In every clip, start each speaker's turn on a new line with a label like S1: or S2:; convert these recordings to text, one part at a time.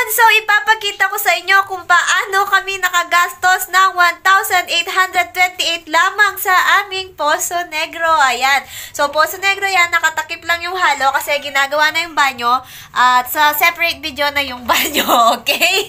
S1: So ipapakita ko sa inyo kung paano kami nakagastos ng 1,828 lamang sa aming Poso Negro. Ayan. So Poso Negro yan, nakatakip lang yung halo kasi ginagawa na yung banyo at sa separate video na yung banyo, okay?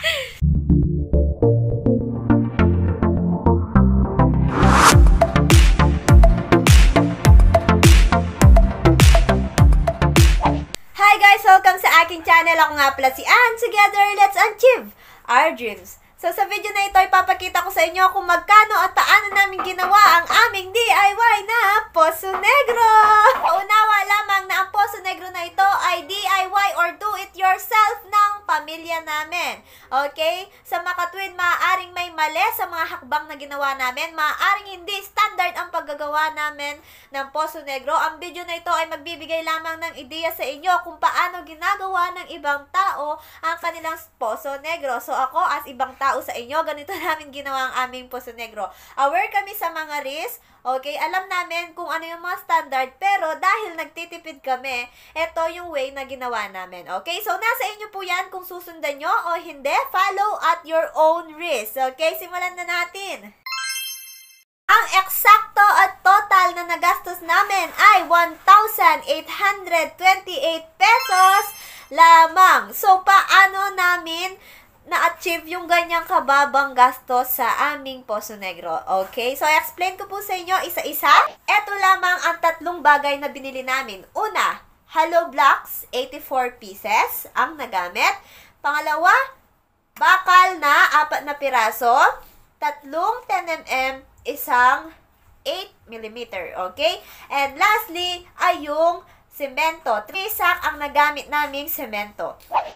S1: Hi guys! Welcome sa aking channel. Ako nga pala si Ann. Together, let's achieve our dreams. So sa video na ito, ipapakita ko sa inyo kung magkano at paano namin ginawa ang aming DIY na Poso Negro. Unawa lamang na ang Poso Negro na ito ay DIY or do-it-yourself ng pamilya namin. Okay? Sa makatwid, maaaring may mali sa mga hakbang na ginawa namin. Maaaring hindi standard ang paggagawa namin ng Poso Negro. Ang video na ito ay magbibigay lamang ng ideya sa inyo kung paano ginagawa ng ibang tao ang kanilang Poso Negro. So ako as ibang tao sa inyo, ganito namin ginawa ang aming Poso Negro. Aware kami sa mga risk, okay? Alam namin kung ano yung mga standard, pero dahil nagtitipid kami, ito yung way na ginawa namin, okay? So, nasa inyo po yan kung susundan nyo o hindi. Follow at your own risk, okay? Simulan na natin. Ang eksakto at total na nagastos namin ay 1,828 pesos lamang. So, paano namin na-achieve yung ganyang kababang gastos sa aming Poso Negro? Okay? So, i-explain ko po sa inyo isa-isa. Ito lamang ang tatlong bagay na binili namin. Una, hollow blocks, 84 pieces ang nagamit. Pangalawa, bakal na 4 na piraso. Tatlong 10mm, isang 8mm. Okay? And lastly, ay yung semento. 3 sack ang nagamit naming semento.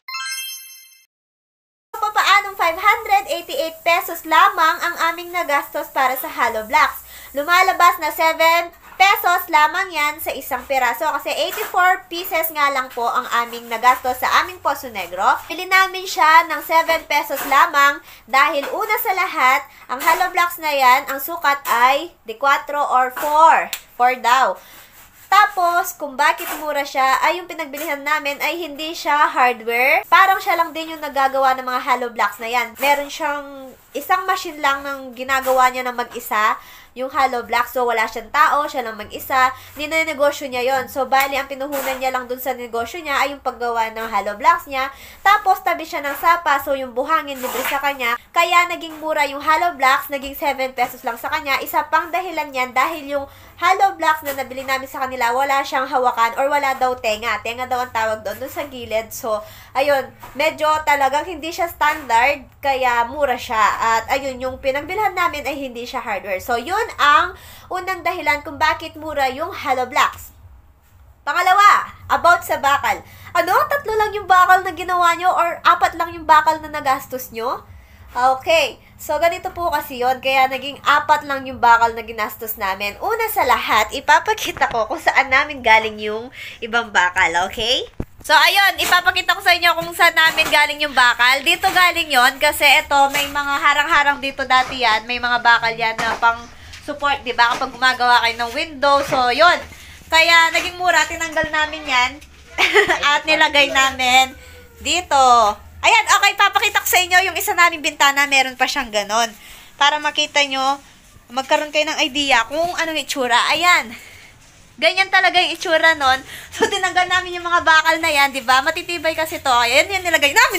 S1: Paanong 588 pesos lamang ang aming nagastos para sa hollow blocks. Lumalabas na 7 pesos lamang yan sa isang piraso kasi 84 pieces nga lang po ang aming nagastos sa aming Poso Negro. Pili namin siya ng 7 pesos lamang dahil una sa lahat, ang hollow blocks na yan, ang sukat ay de 4 or 4. 4 daw. Tapos, kung bakit mura siya, ay yung pinagbilihan namin ay hindi siya hardware. Parang siya lang din yung nagagawa ng mga hollow blocks na yan. Meron siyang isang machine lang ng ginagawa niya na mag-isa, yung hollow blocks. So, wala siyang tao, siya lang mag-isa. Ninenegosyo niya yon. So, bali, ang pinuhunan niya lang dun sa negosyo niya ay yung paggawa ng hollow blocks niya. Tapos, tabi siya ng sapa. So, yung buhangin libre sa kanya. Kaya, naging mura yung hollow blocks. Naging 7 pesos lang sa kanya. Isa pang dahilan yan dahil yung hollow blocks na nabili namin sa kanila, wala siyang hawakan or wala daw tenga. Tenga daw ang tawag doon sa gilid. So, ayun, medyo talagang hindi siya standard, kaya mura siya. At ayun, yung pinagbilhan namin ay hindi siya hardware. So, yun ang unang dahilan kung bakit mura yung hollow blocks. Pangalawa, about sa bakal. Ano? 3 lang yung bakal na ginawa nyo or 4 lang yung bakal na nagastos nyo? Okay. So, ganito po kasi yon. Kaya naging 4 lang yung bakal na ginastos namin. Una sa lahat, ipapakita ko kung saan namin galing yung ibang bakal. Okay? So, ayun, ipapakita ko sa inyo kung saan namin galing yung bakal. Dito galing yon kasi ito, may mga harang-harang dito dati yan. May mga bakal yan na pang support, diba? Kapag gumagawa kayo ng window. So, yun. Kaya, naging mura. Tinanggal namin yan. At nilagay namin dito. Ayan, okay, papakita ko sa inyo yung isa naming bintana, meron pa siyang ganon. Para makita nyo, magkaroon kayo ng idea kung anong itsura. Ayan, ganyan talaga yung itsura nun. So, tinanggal namin yung mga bakal na yan, diba? Matitibay kasi to. Ayan, yan nilagay namin.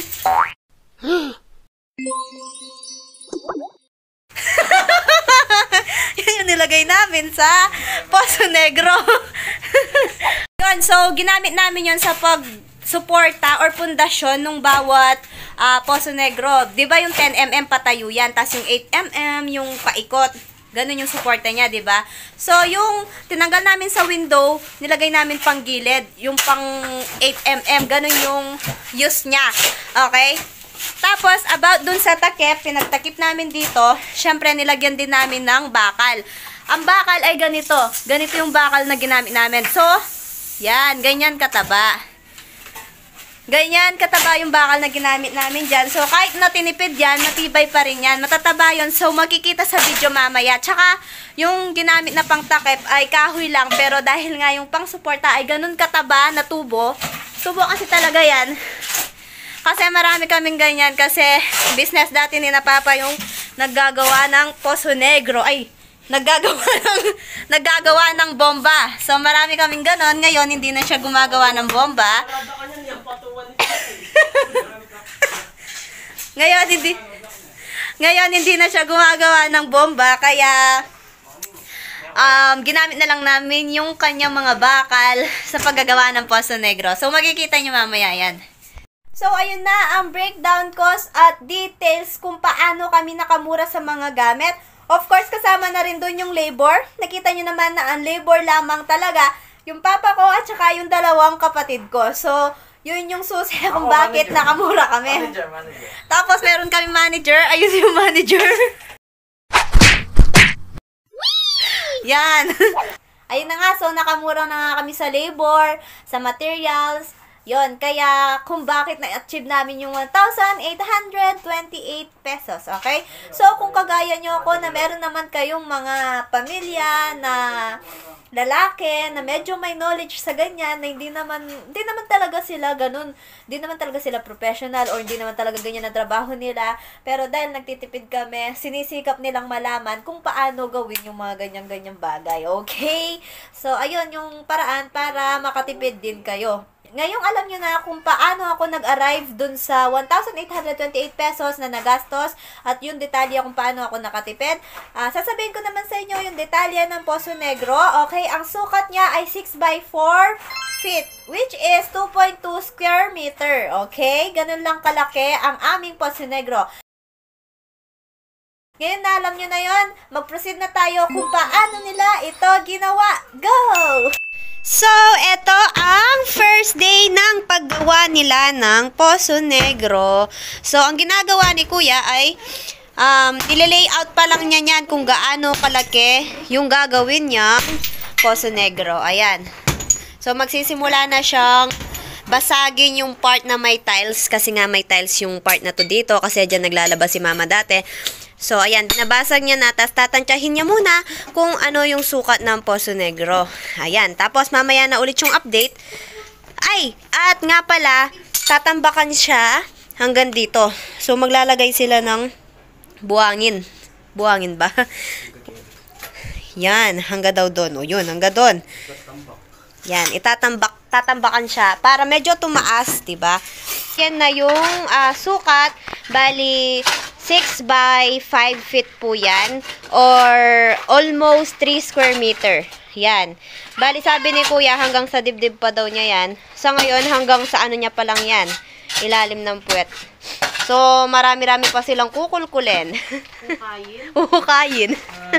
S1: Yan yung nilagay namin sa Poso Negro. Yun, so, ginamit namin yun sa suporta or pundasyon nung bawat Poso Negro. Diba yung 10mm patayo yan, tapos yung 8mm yung paikot. Ganun yung suporta niya, diba? So, yung tinanggal namin sa window, nilagay namin pang gilid. Yung pang 8mm, ganun yung use niya. Okay? Tapos, about dun sa takip, pinagtakip namin dito, syempre nilagyan din namin ng bakal. Ang bakal ay ganito. Ganito yung bakal na ginamit namin. So, yan, ganyan kataba. Ganyan kataba yung bakal na ginamit namin dyan. So, kahit na tinipid yan, matibay pa rin yan. Matataba yun. So, makikita sa video mamaya. Tsaka, yung ginamit na pang takip ay kahoy lang. Pero dahil nga yung pang suporta ay ganun kataba na tubo. Tubo kasi talaga yan. Kasi marami kaming ganyan kasi business dati ni na Papa yung naggagawa ng Poso Negro. Ay, naggagawa ng bomba. So marami kaming ganon. Ngayon hindi na siya gumagawa ng bomba. Ngayon hindi na siya gumagawa ng bomba kaya ginamit na lang namin yung kanyang mga bakal sa paggagawa ng Poso Negro. So makikita niyo mamaya yan. So, ayun na ang breakdown cost at details kung paano kami nakamura sa mga gamit. Of course, kasama na rin doon yung labor. Nakita nyo naman na ang labor lamang talaga yung papa ko at saka yung dalawang kapatid ko. So, yun yung susi kung bakit nakamura kami. Manager. Tapos, meron kami manager. Ayun yung manager. Yan. Ayun na nga. So, nakamura na nga kami sa labor, sa materials. Yon, kaya kung bakit na-achieve namin yung 1,828 pesos, okay? So, kung kagaya nyo ako na meron naman kayong mga pamilya na lalaki na medyo may knowledge sa ganyan, na hindi naman talaga sila ganun, hindi naman talaga sila professional or hindi naman talaga ganyan ang trabaho nila, pero dahil nagtitipid kami, sinisikap nilang malaman kung paano gawin yung mga ganyan-ganyang bagay, okay? So, ayun yung paraan para makatipid din kayo. Ngayong alam nyo na kung paano ako nag-arrive dun sa 1,828 pesos na nagastos at yung detalye kung paano ako nakatipid. Sasabihin ko naman sa inyo yung detalye ng Poso Negro. Okay, ang sukat niya ay 6x4 feet, which is 2.2 square meter. Okay, ganun lang kalaki ang aming Poso Negro. Ngayon na alam nyo na yon, mag-proceed na tayo kung paano nila ito ginawa. Go! So, ito ang first day ng paggawa nila ng Poso Negro. So, ang ginagawa ni Kuya ay nilalayout pa lang niya yan kung gaano kalaki yung gagawin niyang Poso Negro. Ayan. So, magsisimula na siyang basagin yung part na may tiles kasi nga may tiles yung part na to dito kasi dyan naglalabas si Mama dati. So, ayan, nabasag niya na, tapos tatantyahin niya muna kung ano yung sukat ng Poso Negro. Ayan, tapos mamaya na ulit yung update. Ay, at nga pala, tatambakan siya hanggang dito. So, maglalagay sila ng buhangin. Buhangin ba? Yan, hanggang daw doon. O, yun, hanggang doon. Yan, tatambakan siya para medyo tumaas, diba? Yan na yung sukat. Bali, 6 by 5 feet po yan. Or almost 3 square meter. Yan. Bali, sabi ni Kuya, hanggang sa dibdib pa daw niya yan. Sa ngayon, hanggang sa ano niya pa lang yan. Ilalim ng puwet. So, marami-rami pa silang kukulkulin. Hukayin? Hukayin.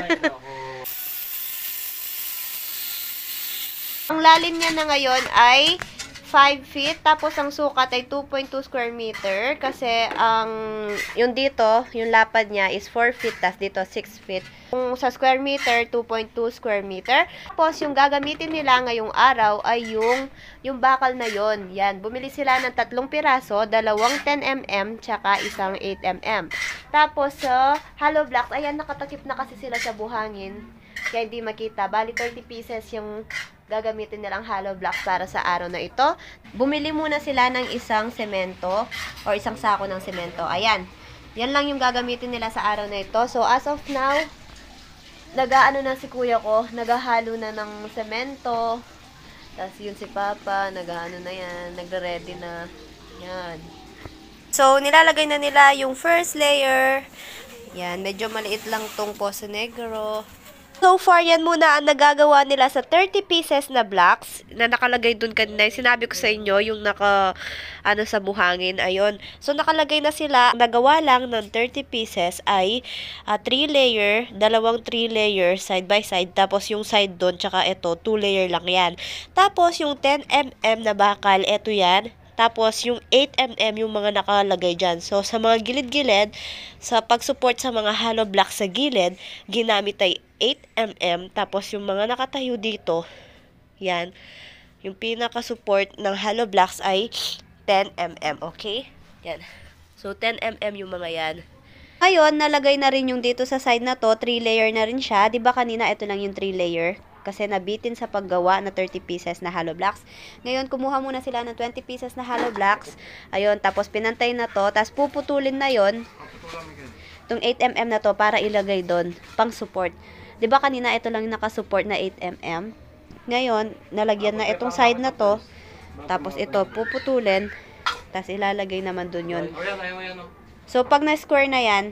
S1: Ang lalim niya na ngayon ay 5 feet, tapos ang sukat ay 2.2 square meter, kasi yung dito, yung lapad niya is 4 feet, tapos dito 6 feet. Kung sa square meter, 2.2 square meter. Tapos yung gagamitin nila ngayong araw ay yung bakal na yon. Yan, bumili sila ng 3 piraso, dalawang 10mm, tsaka isang 8mm. Tapos hollow blocks, ayan, nakatakip na kasi sila sa buhangin, kaya hindi makita. Bali 30 pieces yung gagamitin nilang hollow blocks para sa araw na ito. Bumili muna sila ng isang semento or isang sako ng semento. Ayan. Yan lang yung gagamitin nila sa araw na ito. So, as of now, nag-aano na si kuya ko, naghahalo na ng semento. Tapos yun si Papa, nag-aano na yan, nagre-ready na. Yan. So, nilalagay na nila yung first layer. Yan, medyo maliit lang tong Poso Negro. So far, yan muna ang nagagawa nila sa 30 pieces na blocks na nakalagay dun kanina. Sinabi ko sa inyo, yung sa buhangin, ayun. So, nakalagay na sila. Nagawa lang ng 30 pieces ay 3 layer, dalawang 3 layer side by side. Tapos, yung side dun, tsaka ito, 2 layer lang yan. Tapos, yung 10mm na bakal, ito yan. Tapos, yung 8mm yung mga nakalagay dyan. So, sa mga gilid-gilid, sa pag-support sa mga hollow blocks sa gilid, ginamit ay 8mm. Tapos, yung mga nakatayo dito, yan, yung pinaka-support ng hollow blocks ay 10mm. Okay? Yan. So, 10mm yung mga yan. Ngayon, nalagay na rin yung dito sa side na to, 3 layer na rin siya. Diba kanina, ito lang yung 3 layer.
S2: kasi nabitin sa paggawa na 30 pieces na hollow blocks. Ngayon, kumuha muna sila ng 20 pieces na hollow blocks. Ayun, tapos pinantay na to, tapos puputulin na yon. Itong 8mm na to para ilagay doon, pang support. 'Di ba kanina ito lang yung naka-support na 8mm? Ngayon, nalagyan na itong side na to, tapos ito puputulin, tapos ilalagay naman doon yon. So, pag na-square na yan,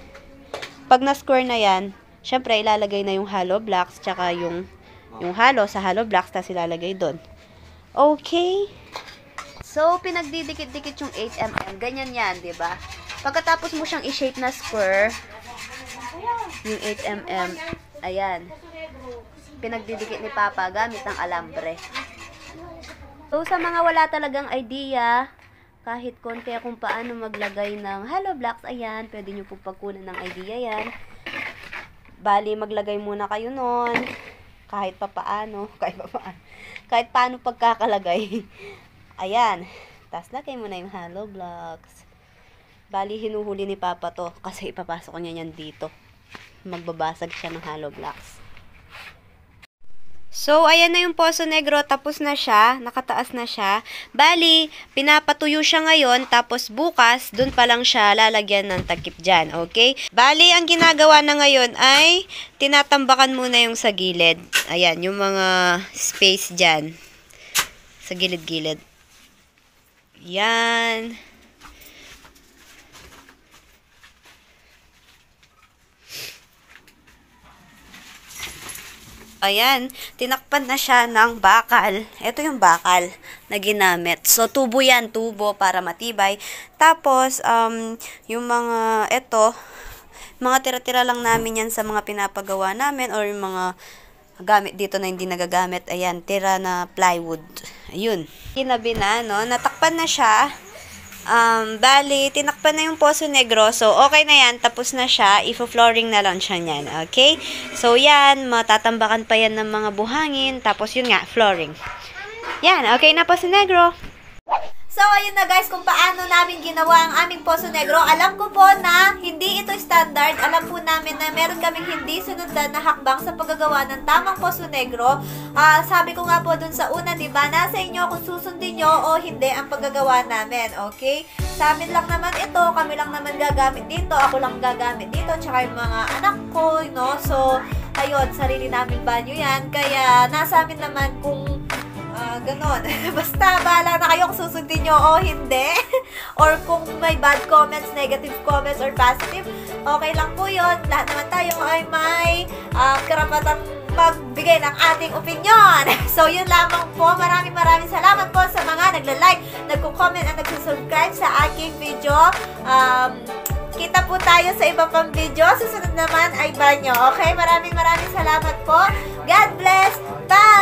S2: syempre, ilalagay na yung hollow blocks, tsaka yung hollow sa hollow blocks, tapos ilalagay doon. Okay? So, pinagdidikit-dikit yung 8mm. Ganyan yan, di ba? Pagkatapos mo siyang i-shape na square, yung 8mm, ayan. Pinagdidikit ni Papa gamit ng alambre. So, sa mga wala talagang idea, kahit konti kung paano maglagay ng hollow blocks, ayan, pwede nyo po pagkunan ng idea yan. Bali, maglagay muna kayo nun, kahit paano pagkakalagay. Ayan, tapos lagay mo na yung hollow blocks. Bali, hinuhuli ni Papa to, kasi ipapasok niya yan dito. Magbabasag siya ng hollow blocks. So, ayan na yung Poso Negro. Tapos na siya. Nakataas na siya. Bali, pinapatuyo siya ngayon. Tapos bukas, dun pa lang siya lalagyan ng takip dyan. Okay? Bali, ang ginagawa na ngayon ay tinatambakan muna yung sa gilid. Ayan, yung mga space dyan. Sa gilid-gilid. Yan. Ayan, tinakpan na siya ng bakal. Ito yung bakal na ginamit. So, tubo yan, tubo para matibay. Tapos, yung mga, mga tira-tira lang namin yan sa mga pinapagawa namin or yung mga gamit dito na hindi nagagamit. Ayan, tira na plywood. Ayun. Ginabi na, no? Natakpan na siya. Bali, tinakpan na yung Poso Negro. So, okay na yan. Tapos na siya. Ifo-flooring na lang siya yan. Okay? So, yan. Matatambakan pa yan ng mga buhangin. Tapos, yun nga, flooring. Yan. Okay na Poso Negro.
S1: So, ayun na guys, kung paano namin ginawa ang aming Poso Negro. Alam ko po na hindi ito standard. Alam po namin na meron kaming hindi sunundan na hakbang sa paggagawa ng tamang Poso Negro. Sabi ko nga po dun sa una, diba, nasa inyo kung susundin nyo o hindi ang paggagawa namin. Okay? Sa amin lang naman ito, kami lang naman gagamit dito, ako lang gagamit dito, tsaka yung mga anak ko, no? So, ayun, sarili namin banyo yan. Kaya, nasa amin naman kung ganon. Basta, bahala na kayo kung susundin nyo o hindi. Or kung may bad comments, negative comments, or positive, okay lang po yun. Lahat naman tayo ay may karapatang magbigay ng ating opinion. So, yun lamang po. Maraming salamat po sa mga nagla-like, nagko-comment, at nagsusubscribe sa aking video. Kita po tayo sa iba pang video. Susunod naman ay banyo. Okay? Maraming salamat po. God bless. Bye!